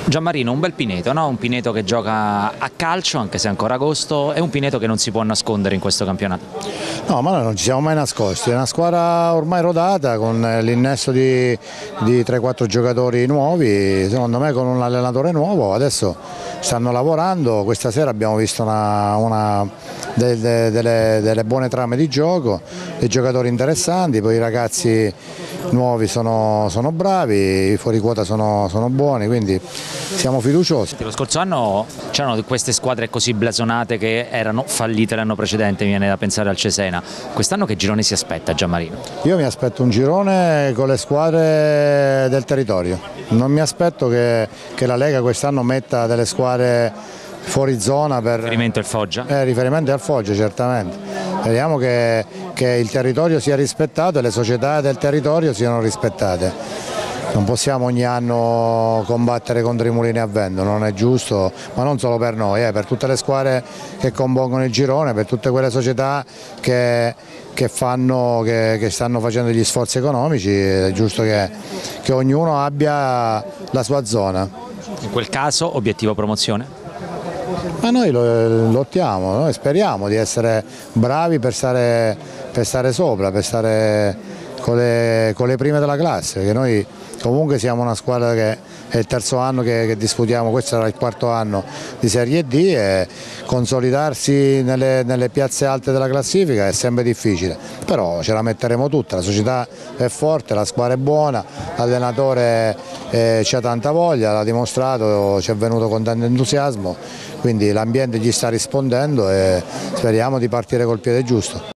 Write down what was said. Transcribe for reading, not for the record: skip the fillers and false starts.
Gianmarino, un bel Pineto, no? Un Pineto che gioca a calcio, anche se è ancora agosto, è un Pineto che non si può nascondere in questo campionato. No, ma noi non ci siamo mai nascosti, è una squadra ormai rodata con l'innesto di 3-4 giocatori nuovi, secondo me con un allenatore nuovo, adesso stanno lavorando, questa sera abbiamo visto delle buone trame di gioco, dei giocatori interessanti, poi i ragazzi nuovi sono bravi, i fuori quota sono buoni, quindi siamo fiduciosi. Lo scorso anno c'erano queste squadre così blasonate che erano fallite l'anno precedente, mi viene da pensare al Cesena. Quest'anno che girone si aspetta, Gianmarino? Io mi aspetto un girone con le squadre del territorio, non mi aspetto che la Lega quest'anno metta delle squadre fuori zona per... Riferimento al Foggia? Riferimento al Foggia, certamente. Vediamo che il territorio sia rispettato e le società del territorio siano rispettate. Non possiamo ogni anno combattere contro i mulini a vento, non è giusto, ma non solo per noi, per tutte le squadre che compongono il girone, per tutte quelle società che stanno facendo gli sforzi economici, è giusto che ognuno abbia la sua zona. In quel caso obiettivo promozione? Ma noi lottiamo, noi speriamo di essere bravi per stare sopra, per stare con le prime della classe, perché noi comunque siamo una squadra che è il terzo anno che disputiamo, questo sarà il quarto anno di Serie D e consolidarsi nelle piazze alte della classifica è sempre difficile, però ce la metteremo tutta, la società è forte, la squadra è buona, l'allenatore c'ha tanta voglia, l'ha dimostrato, ci è venuto con tanto entusiasmo, quindi l'ambiente gli sta rispondendo e speriamo di partire col piede giusto.